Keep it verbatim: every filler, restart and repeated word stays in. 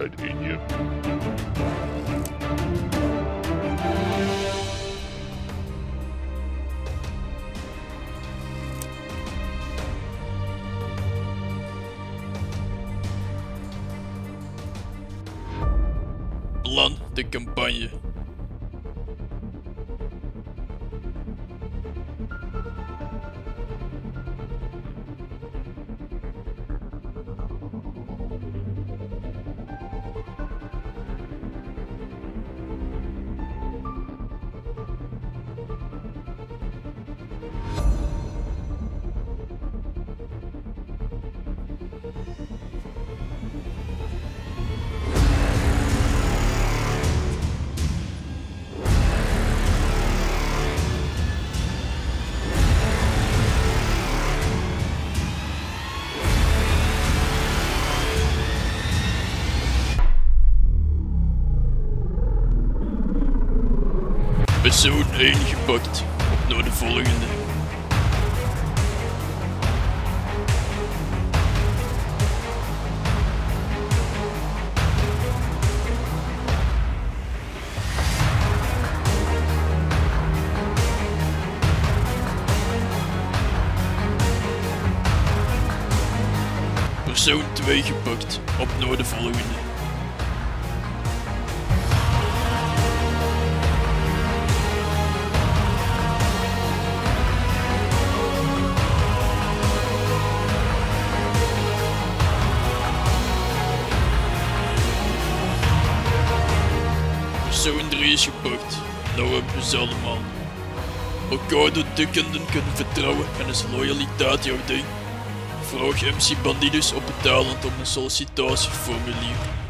loyaliteit in je. Plan de campagne. Persoon één gepakt. Op naar de volgende. Persoon twee gepakt. Op naar de volgende. Persoon drie is gepakt. Nou hebben we ze allemaal. Elkaar door dukkenden kunnen vertrouwen en is loyaliteit jouw ding. Vraag M C Bandidus op het eiland om een sollicitatieformulier.